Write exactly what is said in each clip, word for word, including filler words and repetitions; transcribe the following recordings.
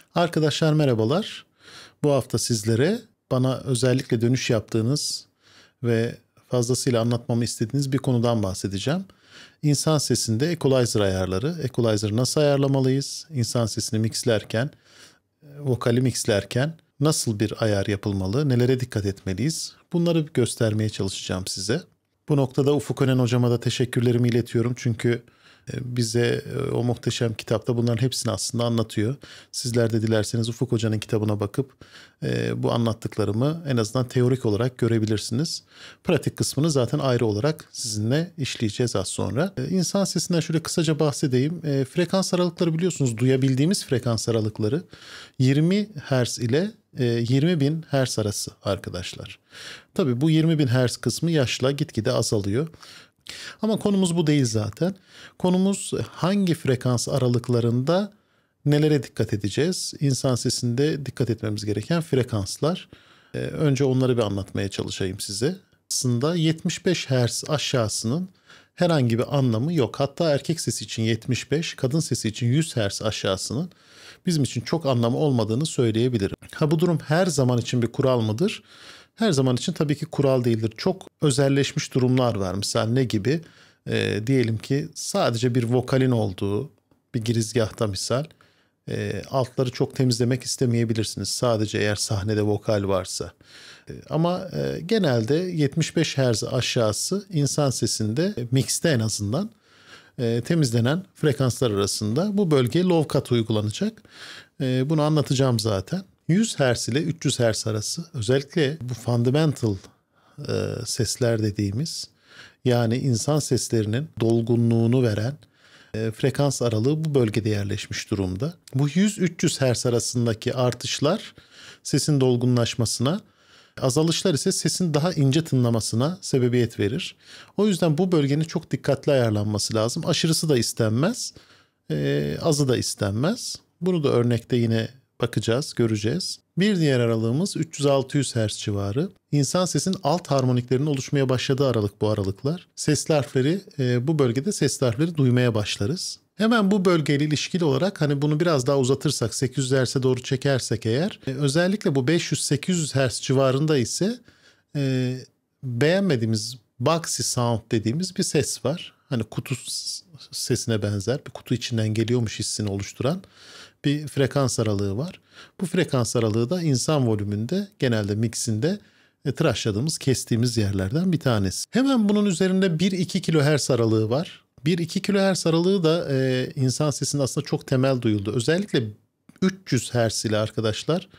Arkadaşlar merhabalar. Bu hafta sizlere bana özellikle dönüş yaptığınız ve fazlasıyla anlatmamı istediğiniz bir konudan bahsedeceğim. İnsan sesinde equalizer ayarları. Equalizer'ı nasıl ayarlamalıyız? İnsan sesini mixlerken, vokali mixlerken nasıl bir ayar yapılmalı? Nelere dikkat etmeliyiz? Bunları göstermeye çalışacağım size. Bu noktada Ufuk Önen hocama da teşekkürlerimi iletiyorum. Çünkü bize o muhteşem kitapta bunların hepsini aslında anlatıyor. Sizler de dilerseniz Ufuk Hoca'nın kitabına bakıp e, bu anlattıklarımı en azından teorik olarak görebilirsiniz. Pratik kısmını zaten ayrı olarak sizinle işleyeceğiz az sonra. E, insan sesinden şöyle kısaca bahsedeyim. E, frekans aralıkları biliyorsunuz, duyabildiğimiz frekans aralıkları yirmi hertz ile yirmi bin hertz arası arkadaşlar. Tabii bu yirmi bin hertz kısmı yaşla gitgide azalıyor. Ama konumuz bu değil zaten. Konumuz hangi frekans aralıklarında nelere dikkat edeceğiz? İnsan sesinde dikkat etmemiz gereken frekanslar. Ee, önce onları bir anlatmaya çalışayım size. Aslında yetmiş beş hertz aşağısının herhangi bir anlamı yok. Hatta erkek sesi için yetmiş beş, kadın sesi için yüz hertz aşağısının bizim için çok anlamı olmadığını söyleyebilirim. Ha, bu durum her zaman için bir kural mıdır? Her zaman için tabii ki kural değildir. Çok özelleşmiş durumlar var. Mesela ne gibi? E, diyelim ki sadece bir vokalin olduğu bir girizgahta misal e, altları çok temizlemek istemeyebilirsiniz. Sadece eğer sahnede vokal varsa. E, ama e, genelde yetmiş beş hertz aşağısı insan sesinde e, mixte en azından e, temizlenen frekanslar arasında bu bölgeye low cut uygulanacak. E, bunu anlatacağım zaten. yüz hertz ile üç yüz hertz arası özellikle bu fundamental e, sesler dediğimiz, yani insan seslerinin dolgunluğunu veren e, frekans aralığı bu bölgede yerleşmiş durumda. Bu yüz üç yüz hertz arasındaki artışlar sesin dolgunlaşmasına, azalışlar ise sesin daha ince tınlamasına sebebiyet verir. O yüzden bu bölgenin çok dikkatli ayarlanması lazım. Aşırısı da istenmez, e, azı da istenmez. Bunu da örnekte yine bakacağız, göreceğiz. Bir diğer aralığımız üç yüz altı yüz hertz civarı. İnsan sesinin alt harmoniklerinin oluşmaya başladığı aralık bu aralıklar. Sesli harfleri, e, bu bölgede sesli harfleri duymaya başlarız. Hemen bu bölgeyle ilişkili olarak hani bunu biraz daha uzatırsak, sekiz yüz hertz'e doğru çekersek eğer, e, özellikle bu beş yüz sekiz yüz hertz civarında ise e, beğenmediğimiz boxy sound dediğimiz bir ses var. Hani kutu sesine benzer, bir kutu içinden geliyormuş hissini oluşturan bir frekans aralığı var. Bu frekans aralığı da insan volümünde, genelde mixinde e, tıraşladığımız, kestiğimiz yerlerden bir tanesi. Hemen bunun üzerinde bir iki kilohertz aralığı var. bir iki kilohertz aralığı da e, insan sesinde aslında çok temel duyuldu. Özellikle üç yüz hertz ile arkadaşlar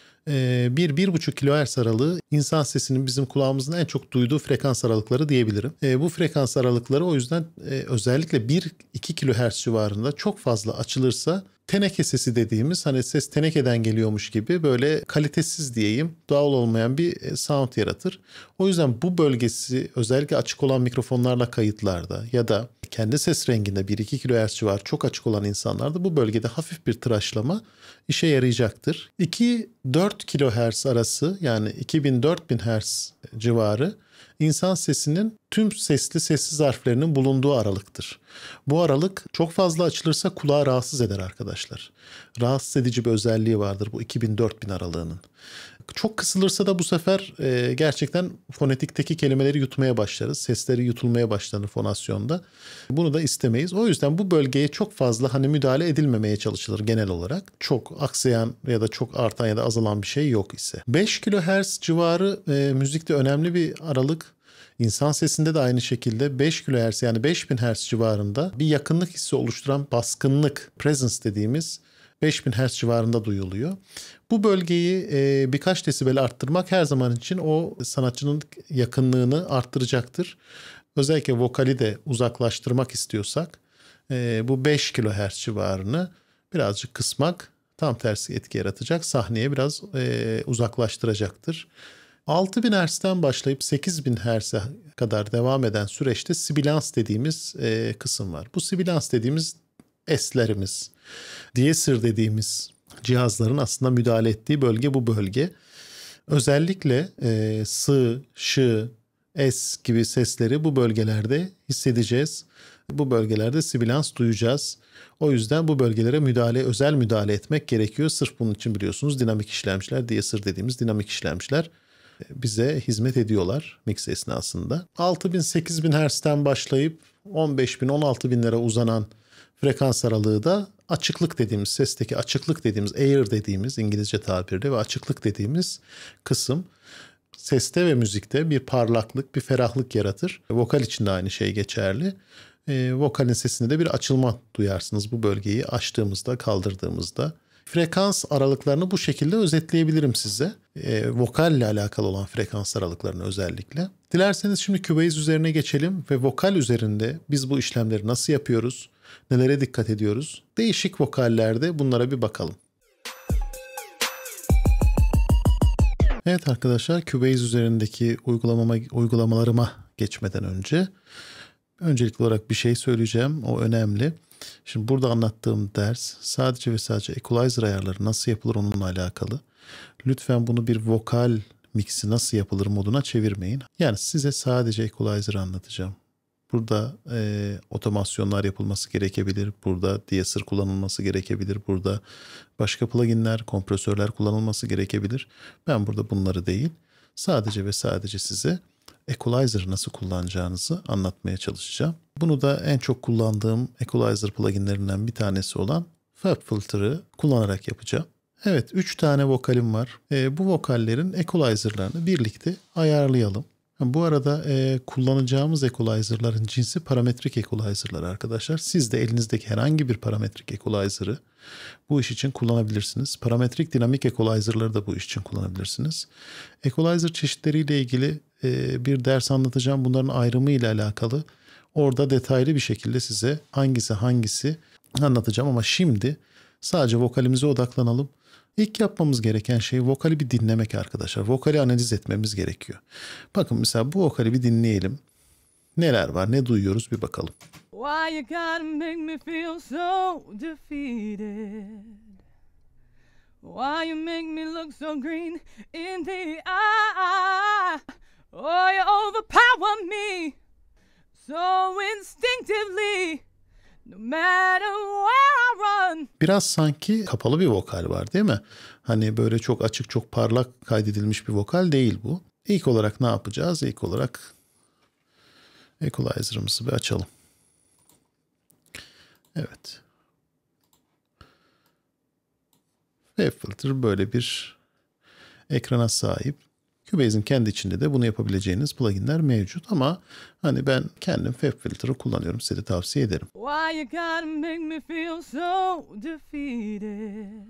bir bir buçuk kilohertz aralığı insan sesinin bizim kulağımızın en çok duyduğu frekans aralıkları diyebilirim. E, bu frekans aralıkları o yüzden e, özellikle bir iki kilohertz civarında çok fazla açılırsa teneke sesi dediğimiz, hani ses tenekeden geliyormuş gibi böyle kalitesiz diyeyim, doğal olmayan bir sound yaratır. O yüzden bu bölgesi özellikle açık olan mikrofonlarla kayıtlarda ya da kendi ses renginde bir iki kilohertz civarı çok açık olan insanlarda bu bölgede hafif bir tıraşlama işe yarayacaktır. iki dört kilohertz arası, yani iki bin dört bin hertz civarı insan sesinin tüm sesli sessiz harflerinin bulunduğu aralıktır. Bu aralık çok fazla açılırsa kulağı rahatsız eder arkadaşlar. Rahatsız edici bir özelliği vardır bu iki bin dört bin aralığının. Çok kısılırsa da bu sefer e, gerçekten fonetikteki kelimeleri yutmaya başlarız. Sesleri yutulmaya başlanır fonasyonda. Bunu da istemeyiz. O yüzden bu bölgeye çok fazla hani müdahale edilmemeye çalışılır genel olarak. Çok aksayan ya da çok artan ya da azalan bir şey yok ise. beş kilohertz civarı e, müzikte önemli bir aralık. İnsan sesinde de aynı şekilde beş kilohertz, yani beş bin hertz civarında bir yakınlık hissi oluşturan baskınlık, presence dediğimiz beş bin hertz civarında duyuluyor. Bu bölgeyi e, birkaç desibel arttırmak her zaman için o sanatçının yakınlığını arttıracaktır. Özellikle vokali de uzaklaştırmak istiyorsak e, bu beş kilohertz civarını birazcık kısmak tam tersi etki yaratacak. Sahneye biraz e, uzaklaştıracaktır. altı bin hertz'ten başlayıp sekiz bin hertz'e kadar devam eden süreçte sibilans dediğimiz e, kısım var. Bu sibilans dediğimiz eslerimiz, deesser dediğimiz cihazların aslında müdahale ettiği bölge bu bölge. Özellikle e, s, ş, s gibi sesleri bu bölgelerde hissedeceğiz. Bu bölgelerde sibilans duyacağız. O yüzden bu bölgelere müdahale, özel müdahale etmek gerekiyor. Sırf bunun için biliyorsunuz dinamik işlemciler, de-esser dediğimiz dinamik işlemciler bize hizmet ediyorlar mix esnasında. altı bin sekiz bin Hz'ten başlayıp on beş bin on altı binlere uzanan frekans aralığı da açıklık dediğimiz, sesteki açıklık dediğimiz, air dediğimiz İngilizce tabirle ve açıklık dediğimiz kısım seste ve müzikte bir parlaklık, bir ferahlık yaratır. Vokal için de aynı şey geçerli. E, vokalin sesinde de bir açılma duyarsınız bu bölgeyi açtığımızda, kaldırdığımızda. Frekans aralıklarını bu şekilde özetleyebilirim size. E, vokalle alakalı olan frekans aralıklarını özellikle. Dilerseniz şimdi Cubase üzerine geçelim ve vokal üzerinde biz bu işlemleri nasıl yapıyoruz, nelere dikkat ediyoruz? Değişik vokallerde bunlara bir bakalım. Evet arkadaşlar, Cubase üzerindeki uygulamama, uygulamalarıma geçmeden önce öncelikli olarak bir şey söyleyeceğim. O önemli. Şimdi burada anlattığım ders sadece ve sadece equalizer ayarları nasıl yapılır onunla alakalı. Lütfen bunu bir vokal mixi nasıl yapılır moduna çevirmeyin. Yani size sadece equalizer'ı anlatacağım. Burada e, otomasyonlar yapılması gerekebilir. Burada de-esser kullanılması gerekebilir. Burada başka pluginler, kompresörler kullanılması gerekebilir. Ben burada bunları değil, sadece ve sadece size equalizer'ı nasıl kullanacağınızı anlatmaya çalışacağım. Bunu da en çok kullandığım equalizer pluginlerinden bir tanesi olan FabFilter'ı kullanarak yapacağım. Evet, üç tane vokalim var. E, bu vokallerin equalizer'larını birlikte ayarlayalım. Bu arada e, kullanacağımız equalizer'ların cinsi parametrik equalizer'lar arkadaşlar. Siz de elinizdeki herhangi bir parametrik equalizer'ı bu iş için kullanabilirsiniz. Parametrik dinamik equalizer'ları da bu iş için kullanabilirsiniz. Equalizer çeşitleriyle ilgili e, bir ders anlatacağım. Bunların ayrımı ile alakalı. Orada detaylı bir şekilde size hangisi hangisi anlatacağım ama şimdi sadece vokalimize odaklanalım. İlk yapmamız gereken şey vokali bir dinlemek arkadaşlar. Vokali analiz etmemiz gerekiyor. Bakın mesela bu vokali bir dinleyelim. Neler var, ne duyuyoruz bir bakalım. Why you gotta make me feel so defeated? Why you make me look so green in the eye? Oh, you overpower me so instinctively. No matter where I run. Biraz sanki kapalı bir vokal var değil mi? Hani böyle çok açık, çok parlak kaydedilmiş bir vokal değil bu. İlk olarak ne yapacağız? İlk olarak equalizer'ımızı bir açalım. Evet. FabFilter böyle bir ekrana sahip. Cubase'in kendi içinde de bunu yapabileceğiniz pluginler mevcut ama hani ben kendim FabFilter'ı kullanıyorum. Size de tavsiye ederim. Why you gotta make me feel so defeated?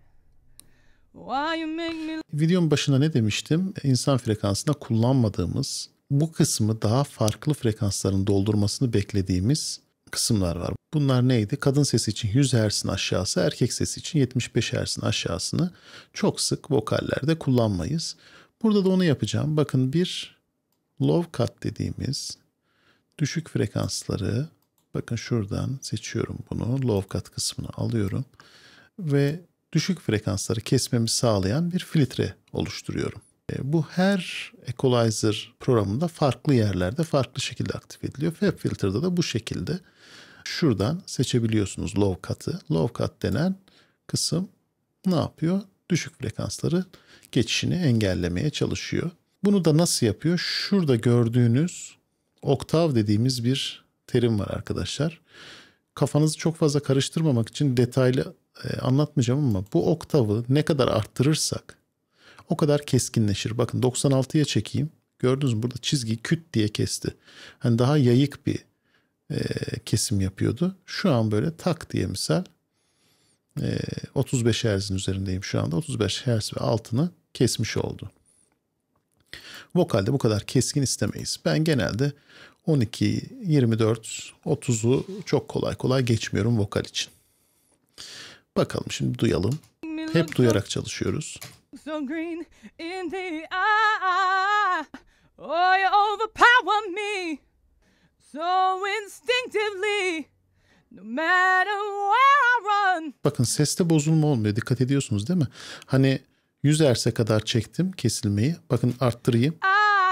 Why you make me... Videonun başında ne demiştim? İnsan frekansında kullanmadığımız, bu kısmı daha farklı frekansların doldurmasını beklediğimiz kısımlar var. Bunlar neydi? Kadın sesi için yüz Hz'in aşağısı, erkek sesi için yetmiş beş Hz'in aşağısını çok sık vokallerde kullanmayız. Burada da onu yapacağım. Bakın bir low cut dediğimiz düşük frekansları, bakın şuradan seçiyorum bunu. Low cut kısmını alıyorum. Ve düşük frekansları kesmemi sağlayan bir filtre oluşturuyorum. Bu her equalizer programında farklı yerlerde farklı şekilde aktif ediliyor. FabFilter'da da bu şekilde. Şuradan seçebiliyorsunuz low cut'ı. Low cut denen kısım ne yapıyor? Düşük frekansları geçişini engellemeye çalışıyor. Bunu da nasıl yapıyor? Şurada gördüğünüz oktav dediğimiz bir terim var arkadaşlar. Kafanızı çok fazla karıştırmamak için detaylı e, anlatmayacağım ama bu oktavı ne kadar arttırırsak o kadar keskinleşir. Bakın doksan altıya çekeyim. Gördünüz mü? Burada çizgi küt diye kesti. Hani daha yayık bir e, kesim yapıyordu. Şu an böyle tak diye misal e, otuz beş Hz'in üzerindeyim şu anda. otuz beş Hz ve altını kesmiş oldu. Vokalde bu kadar keskin istemeyiz. Ben genelde on iki, yirmi dört, otuzu çok kolay kolay geçmiyorum vokal için. Bakalım şimdi duyalım. Hep duyarak çalışıyoruz. So green in the eye. Oh, you overpower me so instinctively. No matter where I run. Bakın seste bozulma olmuyor. Dikkat ediyorsunuz değil mi? Hani yüz Hz'e kadar çektim kesilmeyi. Bakın arttırayım.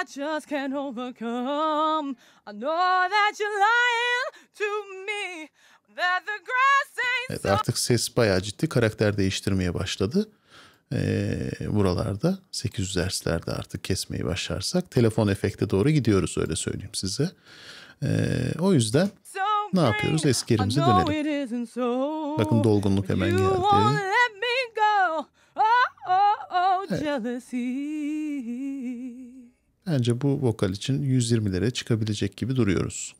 I just can't overcome. I know that you're lying to me. That the grass ain't Evet, so. artık ses bayağı ciddi karakter değiştirmeye başladı. Ee, buralarda sekiz yüz hertzlerde artık kesmeyi başlarsak telefon efekte doğru gidiyoruz, öyle söyleyeyim size. Ee, o yüzden ne yapıyoruz? Eski yerimize dönelim. Bakın dolgunluk hemen geldi. Evet. Bence bu vokal için yüz yirmilere çıkabilecek gibi duruyoruz.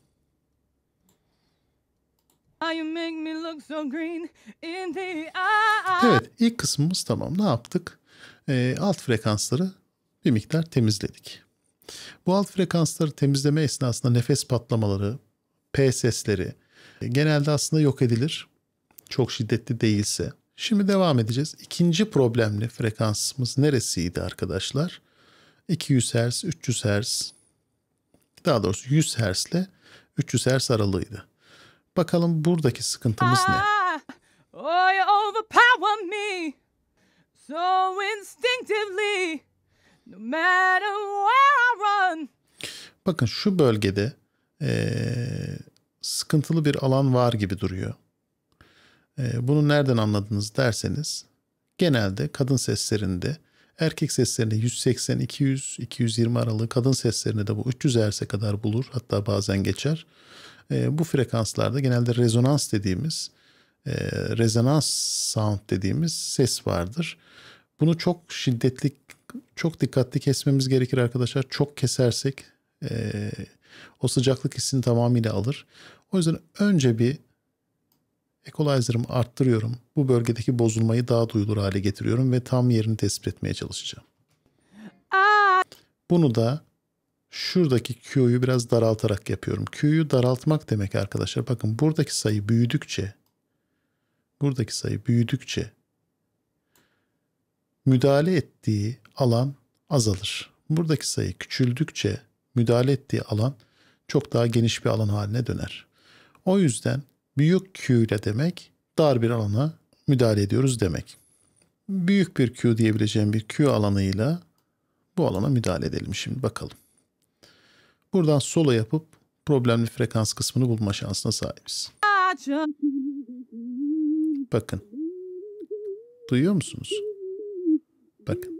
Evet, ilk kısmımız tamam. Ne yaptık? Ee, alt frekansları bir miktar temizledik. Bu alt frekansları temizleme esnasında nefes patlamaları, P sesleri genelde aslında yok edilir. Çok şiddetli değilse. Şimdi devam edeceğiz. İkinci problemli frekansımız neresiydi arkadaşlar? iki yüz hertz, üç yüz hertz. Daha doğrusu yüz hertz ile üç yüz hertz aralığıydı. Bakalım buradaki sıkıntımız ne? Oh, you overpower me so instinctively, no matter where I run. Bakın şu bölgede ee, sıkıntılı bir alan var gibi duruyor. Ee, bunu nereden anladınız derseniz, genelde kadın seslerinde, erkek seslerinde yüz seksen, iki yüz, iki yüz yirmi aralığı, kadın seslerinde de bu üç yüz hertz'e kadar bulur. Hatta bazen geçer. Ee, bu frekanslarda genelde rezonans dediğimiz, e, rezonans sound dediğimiz ses vardır. Bunu çok şiddetli, çok dikkatli kesmemiz gerekir arkadaşlar. Çok kesersek e, o sıcaklık hissini tamamıyla alır. O yüzden önce bir equalizer'ımı arttırıyorum. Bu bölgedeki bozulmayı daha duyulur hale getiriyorum ve tam yerini tespit etmeye çalışacağım. Bunu da şuradaki Q'yu biraz daraltarak yapıyorum. Q'yu daraltmak demek arkadaşlar. Bakın buradaki sayı büyüdükçe, buradaki sayı büyüdükçe müdahale ettiği alan azalır. Buradaki sayı küçüldükçe müdahale ettiği alan çok daha geniş bir alan haline döner. O yüzden büyük Q ile demek dar bir alana müdahale ediyoruz demek. Büyük bir Q diyebileceğim bir Q alanıyla bu alana müdahale edelim şimdi bakalım. Buradan solo yapıp problemli frekans kısmını bulma şansına sahibiz. Bakın. Duyuyor musunuz? Bakın.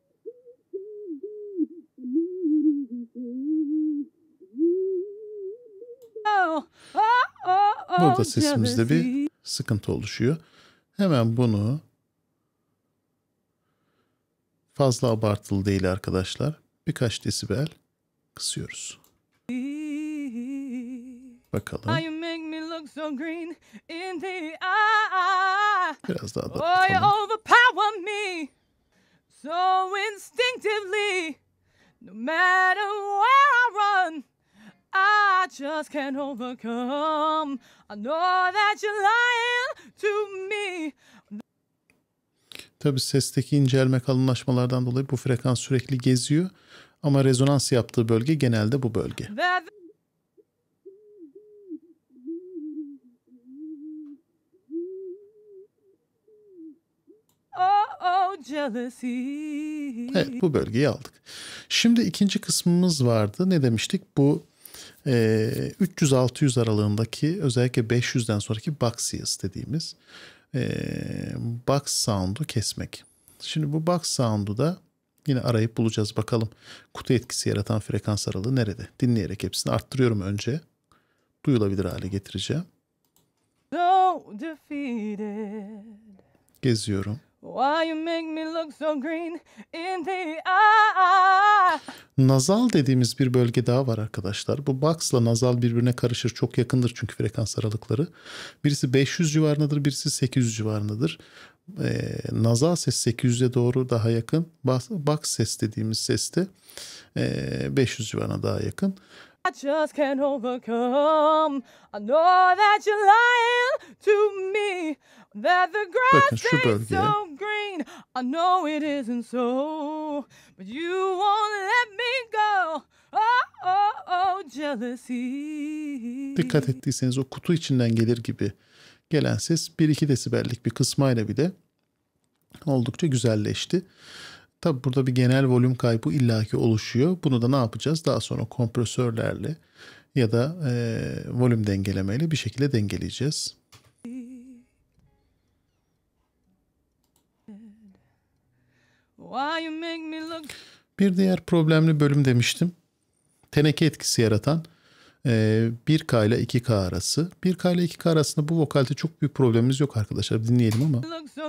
Burada sesimizde bir sıkıntı oluşuyor. Hemen bunu, fazla abartılı değil arkadaşlar, birkaç desibel kısıyoruz. Bakalım. Biraz daha da bakalım. I just can't overcome. I know that you're lying to me. Tabii sesteki incelme, kalınlaşmalardan dolayı bu frekans sürekli geziyor. Ama rezonans yaptığı bölge genelde bu bölge. Evet, bu bölgeyi aldık. Şimdi ikinci kısmımız vardı. Ne demiştik? Bu e, üç yüz altı yüz aralığındaki, özellikle beş yüzden sonraki box ears dediğimiz e, box sound'u kesmek. Şimdi bu box sound'u da yine arayıp bulacağız. Bakalım kutu etkisi yaratan frekans aralığı nerede? Dinleyerek hepsini arttırıyorum önce. Duyulabilir hale getireceğim. Geziyorum. Nazal dediğimiz bir bölge daha var arkadaşlar. Bu box'la nazal birbirine karışır. Çok yakındır çünkü frekans aralıkları. Birisi beş yüz civarındadır, birisi sekiz yüz civarındadır. Ee, nazal ses sekiz yüze doğru daha yakın. Box ses dediğimiz ses de e, beş yüz civarına daha yakın. I just can't overcome. I know that you're lying to me. That the grass ain't so green. I know it isn't so. But you won't let me go. Oh, oh, oh, jealousy. Dikkat ettiyseniz o kutu içinden gelir gibi gelen ses bir iki desibellik bir kısmayla bile oldukça güzelleşti. Tabi burada bir genel volüm kaybı illaki oluşuyor. Bunu da ne yapacağız? Daha sonra kompresörlerle ya da e, volüm dengelemeyle bir şekilde dengeleyeceğiz. Bir diğer problemli bölüm demiştim. Teneke etkisi yaratan e, bir K ile iki K arası. bir K ile iki K arasında bu vokalde çok büyük problemimiz yok arkadaşlar. Dinleyelim ama.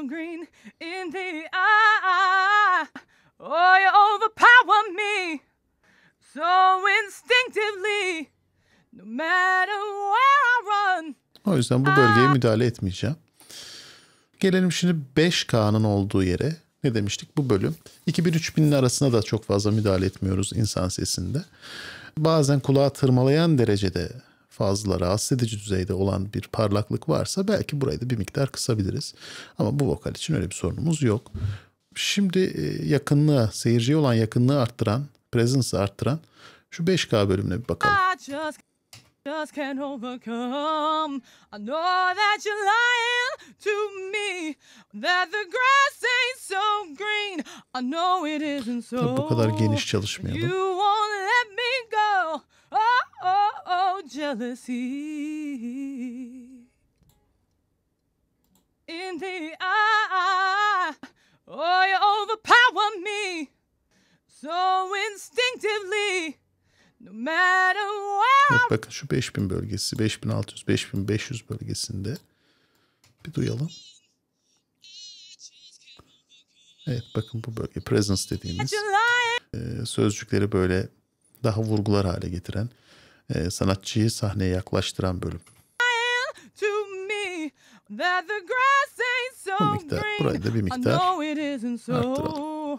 O yüzden bu bölgeye müdahale etmeyeceğim. Gelelim şimdi beş K'nın olduğu yere. Ne demiştik bu bölüm? iki bin üç bin arasında da çok fazla müdahale etmiyoruz insan sesinde. Bazen kulağı tırmalayan derecede fazla rahatsız edici düzeyde olan bir parlaklık varsa belki burayı da bir miktar kısabiliriz. Ama bu vokal için öyle bir sorunumuz yok. Şimdi yakınlığı, seyirciye olan yakınlığı arttıran, presence'ı arttıran şu beş K bölümüne bir bakalım. Just can't overcome. I know that you're lying to me, that the grass ain't so green. I know it isn't so. Tabii bu kadar geniş çalışmayalım. You won't let me go. Oh oh oh jealousy. In the eye. Oh, you overpower me so instinctively. No matter where. Evet, bakın şu beş bin bölgesi, beş bin altı yüz, beş bin beş yüz bölgesinde bir duyalım. Evet, bakın bu bölge presence dediğimiz e, sözcükleri böyle daha vurgular hale getiren, e, sanatçıyı sahneye yaklaştıran bölüm. Bu miktar, burayı da bir miktar arttıralım.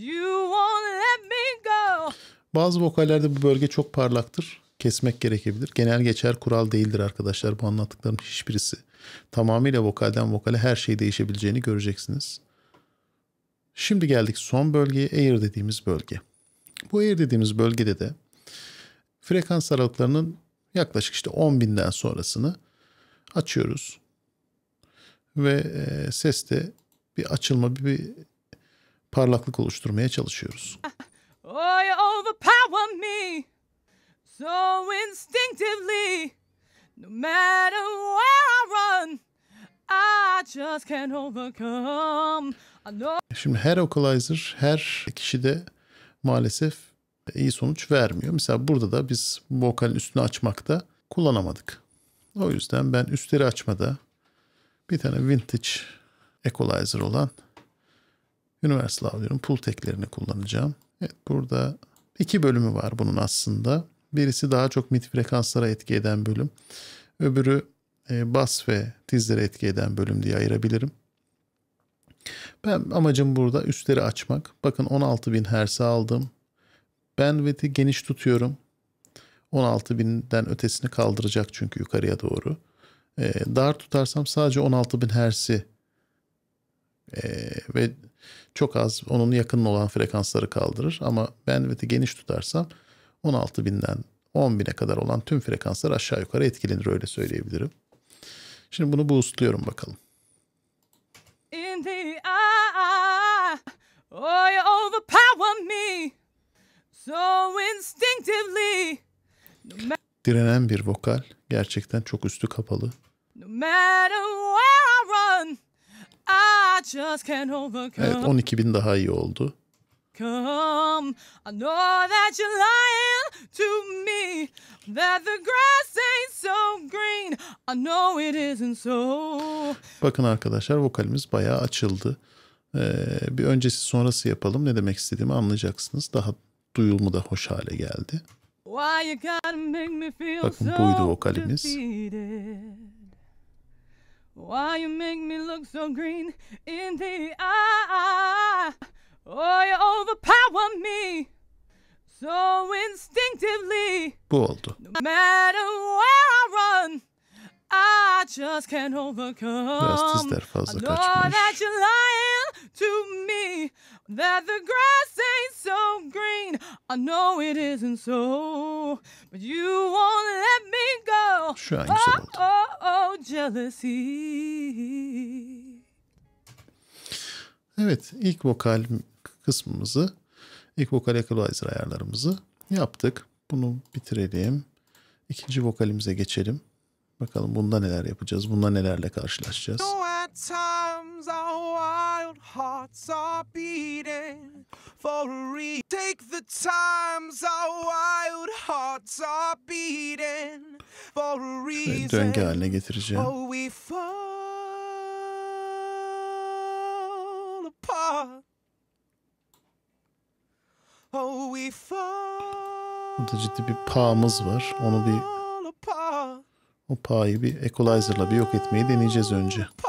Bazı vokallerde bu bölge çok parlaktır. Kesmek gerekebilir. Genel geçer kural değildir arkadaşlar. Bu anlattıklarım hiçbirisi. Tamamıyla vokalden vokale her şey değişebileceğini göreceksiniz. Şimdi geldik son bölgeye, air dediğimiz bölge. Bu air dediğimiz bölgede de frekans aralıklarının yaklaşık işte on binden sonrasını açıyoruz. Ve e, seste bir açılma, bir, bir parlaklık oluşturmaya çalışıyoruz. Oh, you overpower me so instinctively. No matter where I run, I just can't overcome. I know. Şimdi her equalizer, her kişide maalesef iyi sonuç vermiyor. Mesela burada da biz vokalin üstünü açmakta kullanamadık. O yüzden ben üstleri açmada bir tane vintage equalizer olan Universal Audio'nun Pultec'lerini kullanacağım. Evet, burada iki bölümü var bunun aslında. Birisi daha çok mid frekanslara etki eden bölüm. Öbürü e, bas ve tizlere etki eden bölüm diye ayırabilirim. Ben amacım burada üstleri açmak. Bakın on altı bin hertz'e aldım. Bandwidth'i geniş tutuyorum. on altı binden ötesini kaldıracak çünkü yukarıya doğru. E, dar tutarsam sadece on altı bin hertz'i e, ve çok az onun yakın olan frekansları kaldırır. Ama bandwidth'i geniş tutarsam on altı binden on bine kadar olan tüm frekanslar aşağı yukarı etkilenir, öyle söyleyebilirim. Şimdi bunu boostluyorum bakalım. In the eye, oh, you overpower me so instinctively. Direnen bir vokal, gerçekten çok üstü kapalı. No matter where I run, I just can't overcome. Evet, on iki bin daha iyi oldu. Come, I know that you're lying to me, that the grass ain't so green. I know it isn't so. Bakın arkadaşlar, vokalimiz bayağı açıldı. Ee, bir öncesi sonrası yapalım. Ne demek istediğimi anlayacaksınız. Daha duyulmu da hoş hale geldi. Bakın buydu vokalimiz. Why you make me look so green in the eye? Oh, you overpower me so instinctively. Bu oldu. No matter where I run, I just can't overcome. Biraz tizler fazla kaçmış. I know that you're lying to me, that the grass ain't so green. I know it isn't so, but you won't let me go. Şu an güzel oldu. Oh, oh, oh, jealousy. Evet, ilk vokal kısmımızı, ilk vokal equalizer ayarlarımızı yaptık. Bunu bitirelim. İkinci vokalimize geçelim. Bakalım bunda neler yapacağız, bunda nelerle karşılaşacağız. Şöyle döngü haline getireceğim. Burada ciddi bir pa'mız var. Onu bir o pa'yı bir equalizer'la bir yok etmeyi deneyeceğiz önce.